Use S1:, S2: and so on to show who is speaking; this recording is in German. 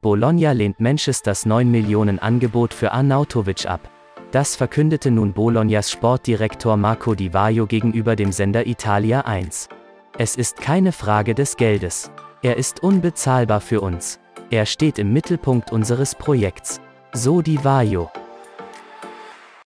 S1: Bologna lehnt Manchesters 9 Millionen Angebot für Arnautovic ab. Das verkündete nun Bolognas Sportdirektor Marco Di Vaio gegenüber dem Sender Italia 1. Es ist keine Frage des Geldes. Er ist unbezahlbar für uns. Er steht im Mittelpunkt unseres Projekts. So Di Vaio.